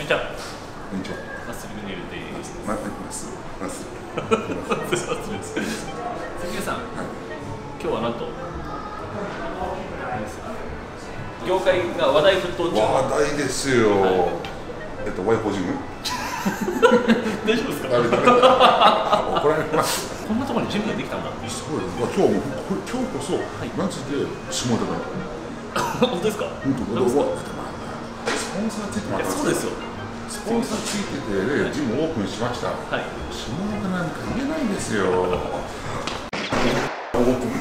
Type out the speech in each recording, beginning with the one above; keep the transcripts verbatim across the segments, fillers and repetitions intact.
にちは。 こんにちは。 まっすぐ寝るでいいですね。 まっすぐ。まっすぐ。 関根さん、今日はなんと業界が話題沸騰中。 話題ですよ。えっと、ワイフォージム。 大丈夫ですか？ 怒られます。 こんなところに準備ができたんだ。 すごい。今日も今日こそマジで下手だ。 本当ですか？ 本当だ。スポンサーついてます。 そうですよ。 スポンサーついててジムオープンしました。はい。下手なんか言えないんですよ。オープン。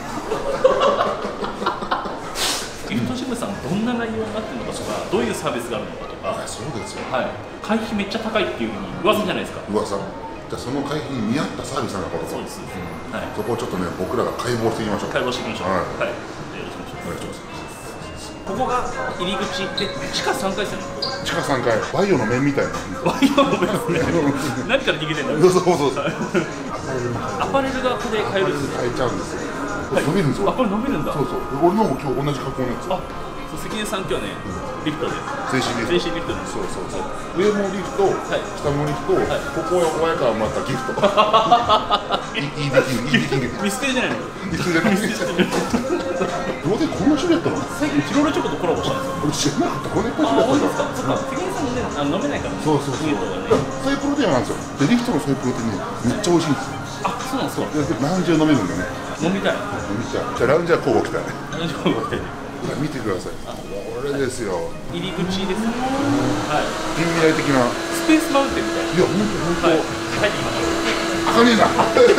ギフトジムさんどんな内容になってるのかとか、どういうサービスがあるのかとか。 そうですよ。 はい。会費めっちゃ高いっていうふうに噂じゃないですか。 噂。じゃあその会費に見合ったサービスなのかとか。 そうです。はい。 そこをちょっとね、僕らが解剖していきましょう。 解剖していきましょう。はい。よろしくお願いします。ここが入り口で地下さんかいですよね。 地下さんかい。バイオの面みたいな。 バイオの面ですね。何から逃げてんだろう。 そうそうそう。 アパレルがここで買えるんですよ。 買えちゃうんですよ。伸びるんですよ。 あ、これ伸びるんだ。 そうそう。俺のも今日同じ格好のやつ。 あ、そう関根さん今日ね、リフトで。 全身リフト。 全身リフトなんです。 そうそうそう。上もリフト、下もリフト、ここは親からもらったギフト。いいできる、いいできる。 見捨てじゃないの。 見捨てじゃない。どうでこんな種類やったの？ 最近チロルチョコとコラボしたんですよ。 俺知らなかった。こんな種類やったんだ。 そっか、関根さんね、あの飲めないから。 そうそうそう。ソイプロテインなんですよ。でリフトのソイプロテインね、めっちゃ美味しいんですよ。 あ、そうなんですか。 ラウンジを飲めるんだね。 飲みたい。 飲みたい。じゃあラウンジは交互期待。 ラウンジ交互期待。 見てください。これですよ。 入り口ですね。はい。 近未来的な。 スペースマウンテンみたいな。 いや、本当本当。 入ってきましょう。 開かねえな。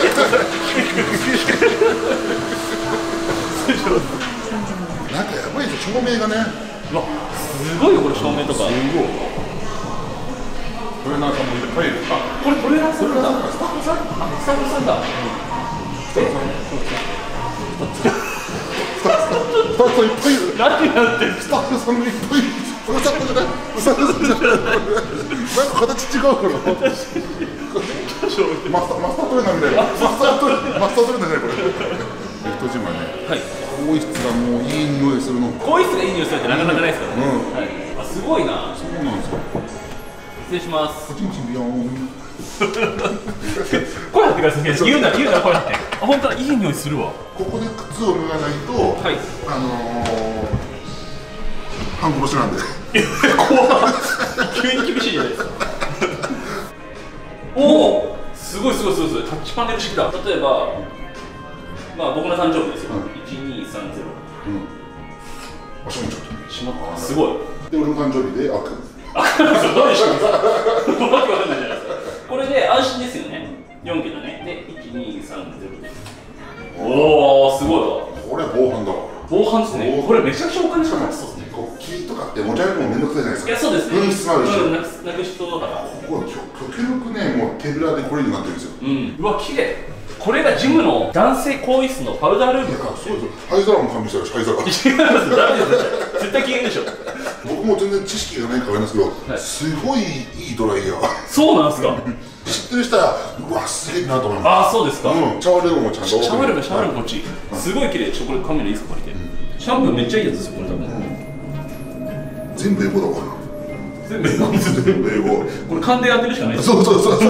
なんかやばいですよ、照明がね。 うわ、すごいよこれ照明とか。すごい。 これなんかもういっぱいいる。 あ、これトレーラーさんだ。スタッフさん。あ、スタッフさんだ。 スタッフさん。スタッフさんいっぱいいる。 何やってる。 スタッフさんがいっぱいいる。スタッフじゃない。スタッフさんじゃない。なんか形違うから。マスターマスタートレーナーみたいな。マスタートレーナーマスタートレーナーじゃないこれ。リフトジムはね。はい。更衣室がもういい匂いするの。 更衣室がいい匂いするってなかなかないですからね。はい。あ、すごいな。 そうなんですよ。 失礼します。 こっちもビヨーン。 声張ってください。言うなら言うなら声張って。あ、本当だ、いい匂いするわ。 ここで靴を脱がないと、はい、あのー、半殺しなんで。 怖い。急に厳しいじゃないですか。おお、すごいすごいすごいすごい。タッチパネル式だ。例えば、まあ僕の誕生日ですよ。一二三ゼロ。うん。 あ、閉まっちゃった。 閉まった。すごい。 で、俺の誕生日で開く。 開くんですよ。どうでしょう。わけわかんないじゃないですか。これで安心ですよね。四桁ね。で、一二三ゼロで。おお、すごいわ。 これ防犯だわ。 防犯ですね。これめちゃくちゃお金かかる。そうですね。 キーとかって持ち歩くのめんどくさいじゃないですか。いや、そうですね。紛失もあるし。 なくす人だから。 ここは極力ね、もう手ぶらでこれになってるんですよ。 うん。うわ、綺麗。これがジムの男性更衣室のパウダールームか。 そうです。灰皿も完備したら灰皿。 違います。ダメです。絶対消えるでしょ。 僕も全然知識がないからあれですけど、すごいいいドライヤー。 そうなんですか。 知ってる人は、うわ、すげえなと思います。 ああ、そうですか。 うん、シャワールームもちゃんと。 シャワールーム、シャワールームこっち。すごい綺麗。ちょっとこれカメラいいですか、借りて。シャンプーめっちゃいいやつですよ、これ多分。 全部英語だわ。 全部英語。 全部英語。 これ勘でやってるしかない。 そうそうそうそう。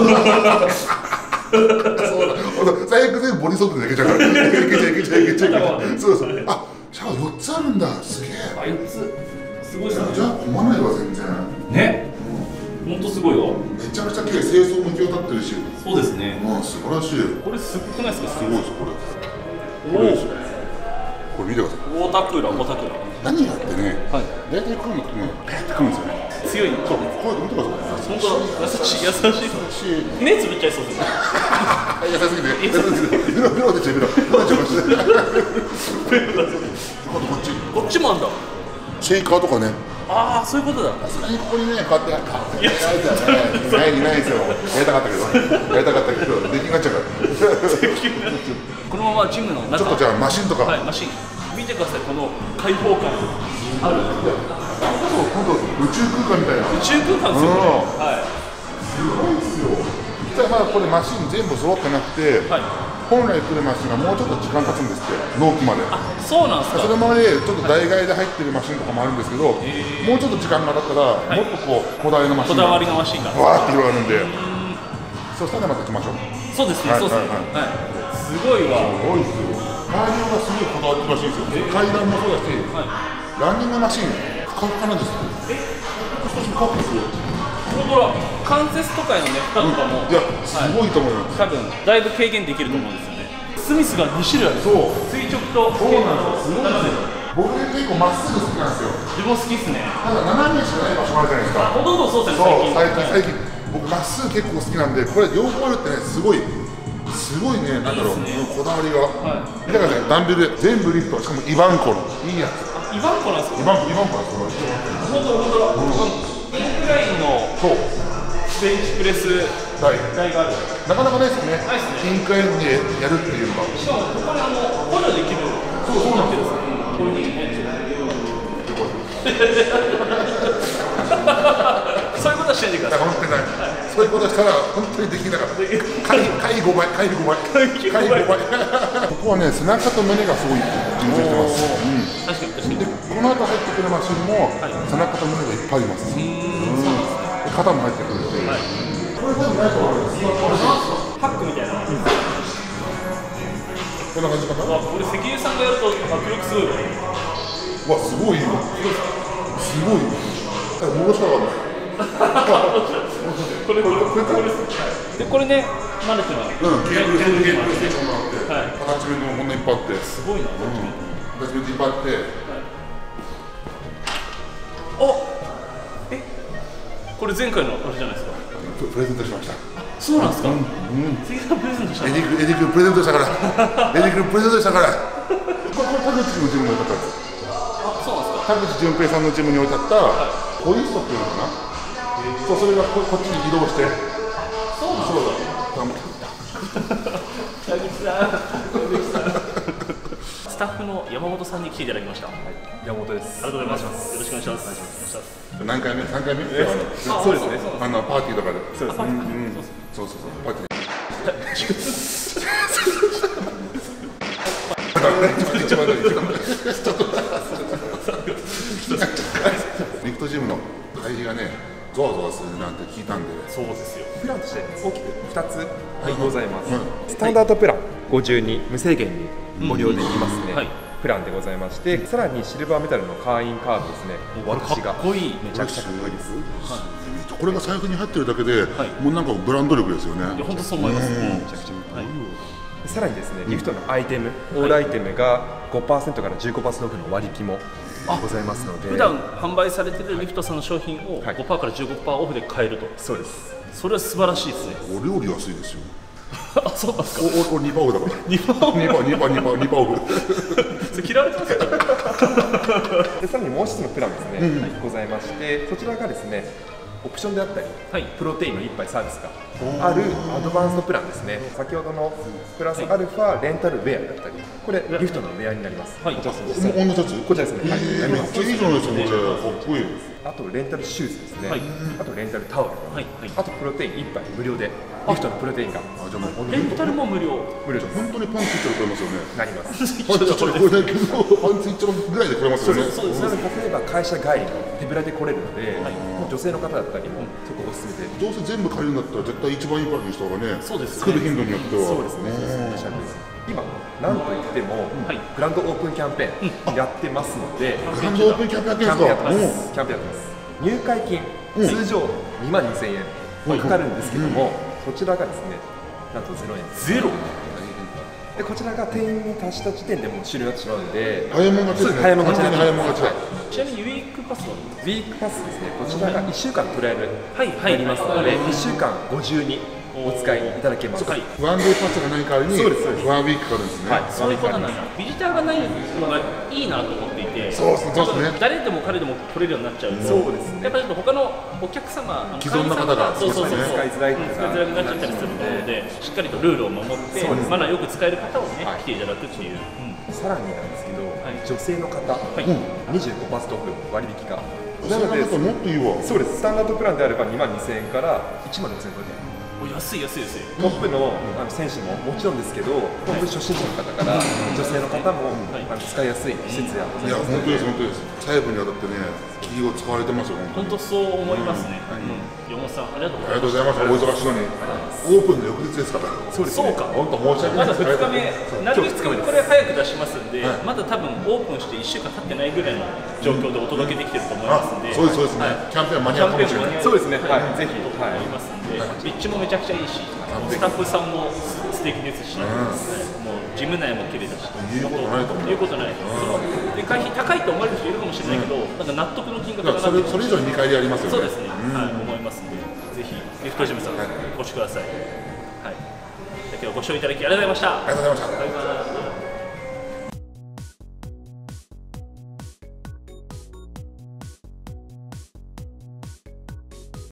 最悪全部ボディソープでいけちゃうから。いけちゃういけちゃういけちゃう。そうそう。あ、シャワーよっつあるんだ。すげえ。 あ、よっつ。すごいですね。 じゃあ困らないわ全然。ね。 本当すごいよ。めちゃめちゃ綺麗。清掃も行き渡ってるし。 そうですね。 まあ素晴らしい。 これすごくないですか。 すごいですこれ。これですよ。これ見てください。 ウォータークーラー、ウォータークーラー。 何があってね。はい。大体来るのってね、ペッて来るんですよね。 強い。 そう。これ見てください。 本当優しい優しい。目つぶっちゃいそうですね。 優しすぎて。優しすぎて。ベロベロでちゃうベロ。ベロでちゃいました。こっち。 こっちもあんだ。 シェイカーとかね。 ああ、そういうことだ。 さすがにここにね、こうやって、いや、いないいないですよ。やりたかったけど、やりたかったけど、出来になっちゃうから。 このままジムの中。 ちょっとじゃあマシンとか。 はい、マシン。見てください、この開放感ある。 本当宇宙空間みたいな。 宇宙空間ですよね。はい。 すごいですよ。実はまだこれマシン全部揃ってなくて、はい。 本来来るマシンがもうちょっと時間経つんですって、納期まで。 あ、そうなんですか。 それまでちょっと代替えで入ってるマシンとかもあるんですけど、もうちょっと時間が経ったら、もっとこう、こだわりのマシンが、 こだわりのマシンがわーって広がるんで、そしたらまた来ましょう。 そうですね、そうですね。はい。すごいわ。 すごいですよ。内容がすごいこだわってるらしいんですよ。階段もそうだし、ランニングマシン、ふかふかなんですよ。え、少しふかふかですよ。 本当だ。関節とかへのね、負荷とかも、 いや、すごいと思います。 多分だいぶ軽減できると思うんですよね。スミスがに種類ある。 そう。 垂直と。 そうなんですよ。すごいですよ。僕結構まっすぐ好きなんですよ。 自分好きっすね。 ただ斜めしかない場所もあるじゃないですか。 ほとんどそうですね。 最近最近僕まっすぐ結構好きなんで、これ両方あるってね、すごいすごいね、なんだろう、こだわりが。見てください、ダンベルで全部リフト、しかもイバンコのいいやつ。 イバンコなんですか。 イバンコイバンコなんですよ。 本当本当だ。インクラインのベンチプレス台がある。 なかなかないですよね。 ないですね。 インクラインでやるっていうのが。 しかもここにあの補助できる。 そうそうなんですよ。 こういうふうにね。そういうことはしないでください。 本当にない。そういうことしたら本当にできなかった。回ごばい、回ごばい、回ごばい。ここはね、背中と胸がすごい充実してます。 確かに確かに。 で、この後入ってくるマシンも背中と胸がいっぱいあります。肩も入ってくるし。これ多分ないと思います。 ハックみたいな。 こんな感じかな。 これ関根さんがやると迫力すごい。 わ、すごいよ。すごい。戻したわ。 これこれこれこれでこれね、慣れてます。 うん、ケーブルケーブルケーブルステーションがあって、アタッチメントもこんないっぱいあって、 すごいな。 アタッチメントいっぱいあって。 お、え、これ前回のあれじゃないですか。 プレゼントしました。 そうなんですか。 うん。 関根さんプレゼントした。 エディ君エディ君プレゼントしたから。エディ君プレゼントしたから。これこれ田口のジムに置いてあった。 あ、そうなんですか。 田口純平さんのジムに置いてあったホイストっていうのかな。そう、それがここっちに移動して。 そうなんそうだ。 田口さん、田口さん。スタッフの山本さんに来ていただきました。 山本です。 ありがとうございます。よろしくお願いします。 何回目？三回目？ そうですね。 あのパーティーとかで。 そうですね。 そうそうそうパーティー。一番大事。リフトジムの会費がね、ゾワゾワするなんて聞いたんで。 そうですよ。 プランとして大きくふたつございます。スタンダードプランごじゅうに無制限にご利用できますね。プランでございまして、さらにシルバーメタルの会員カードですね。私がかっこいい。 めちゃくちゃかっこいいです。 これが財布に入ってるだけで、もうなんかブランド力ですよね。 本当そう思います。 めちゃくちゃかっこいい。さらにですね、リフトのアイテム、オールアイテムが ごパーセント から じゅうごパーセント オフの割引もございますので、 普段販売されているリフトさんの商品を ごパーセント から じゅうごパーセント オフで買えると。 そうです。 それは素晴らしいですね。 お料理安いですよ。 あ、そうなんですか。 お、お、二パーオフだから。二パー、二パー、二パー、二パー、二パーオフ。 それ嫌われてますよ。 で、さらにもう一つのプランですね、うんはい、ございまして、そちらがですね、オプションであったり、はい、プロテインの一杯サービスがあるアドバンストプランですね。先ほどのプラスアルファレンタルウェアだったり、これリフトのウェアになります。はい、こちらですね。 同じやつ？ こちらですね。はい。 めっちゃいいじゃないですか。これかっこいい。 あとレンタルシューズですね。はい。あとレンタルタオル。はい。あとプロテイン一杯無料でリフトのプロテインが。あ、じゃあもうレンタルも無料。 無料です。 本当にパンツいっちゃうと思いますよね。 なります。 パンツいっちゃうこれだけどパンツいっちゃうぐらいで来れますよね。 そうです。例えば会社帰り手ぶらで来れるので、もう女性の方だったりもそこおすすめで。 どうせ全部借りるんだったら絶対一番いいパックにした方がね。 そうです。 来る頻度によっては。 そうですね。今なんといってもグランドオープンキャンペーンやってますので、 グランドオープンキャンペーンやってます。 キャンペーンやってます。入会金通常にまんにせんえんかかるんですけども、こちらがですね、なんとゼロえん。 ゼロ。 でこちらが定員に達した時点でもう終了になってしまうので、 早いもん勝ちですね。 早いもん勝ち。 早いもん勝ち。 ちなみにウィークパスは？ ウィークパスですね。こちらがいっしゅうかんトライアルになりますので、いっしゅうかんごじゅうにお使いいただけます。 ワンデーパスがない代わりにワンウィークかかるんですね。 そういうことなんだ。ビジターがないのがいいなと思っていて、 そうですね。そうですね。 誰でも彼でも来れるようになっちゃうと、 そうですね。 やっぱり他のお客様、 既存の方がそうそうそう使いづらい使いづらくなっちゃったりするので、しっかりとルールを守って、マナーよく使える方をね来ていただくっていう。 さらになんですけど、女性の方にじゅうごパーセントオフ割引が。 なのでもっといいわ。 そうです。スタンダードプランであればにまんにせんえんからいちまんろくせんえん超えて。 お安い安い安い。 トップのあの選手ももちろんですけど、本当に初心者の方から女性の方もあの使いやすい施設やございいやます。 本当です本当です。細部にわたってね気を使われてますよ本当に。 本当そう思いますね。山本さんありがとうありがとうございます。お忙しいのにオープンの翌日ですから。 そうですね。 そうか。 本当申し訳ないまだです。 ふつかめ、なるべくこれ早く出しますんで、まだ多分オープンしていっしゅうかん経ってないぐらいの状況でお届けできてると思いますんで、 そうですそうですね。キャンペーン間に合うかもしれない。 そうですね。はい。ぜひと思いますんで、立地もめちゃくちゃいいし、スタッフさんも素敵ですし、もうジム内も綺麗だし、 言うことないと思う。 言うことない。そので会費高いと思われる人いるかもしれないけど、なんか納得の金額だなそれそれ以上に見返りありますよね。 そうですね。はい、思いますんで、ぜひリフトジムさんお越しください。はい。今日はご視聴いただきありがとうございました。 ありがとうございました。 バイバイ。